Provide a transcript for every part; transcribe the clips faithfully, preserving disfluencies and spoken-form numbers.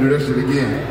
do that shit again.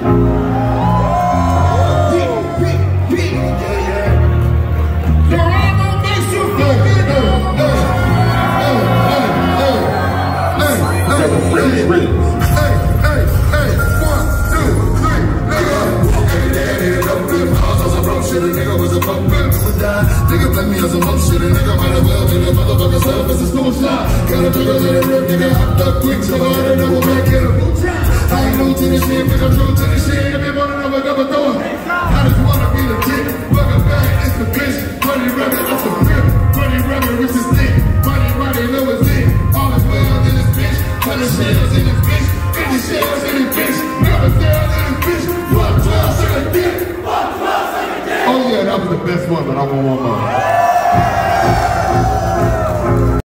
Nigga play me on some more shit, a nigga might as well be the motherfucker self as a school shot. Got a trigger to the rip, nigga hopped up quick, so hard and double back in him. I ain't new to this shit, nigga true to this shit. If you wanna know what I'm doing, I just wanna be the kid. Welcome back, it's the bitch. Money rabbit, that's the grip. Money rabbit, which is thick. Money, money, low is it. All is well in this bitch. Money shells in this bitch. fifty shells in this bitch. Never shells in this bitch. One twelve in the dick. One twelve in the dick. Oh yeah, that was the best one, but I want one more.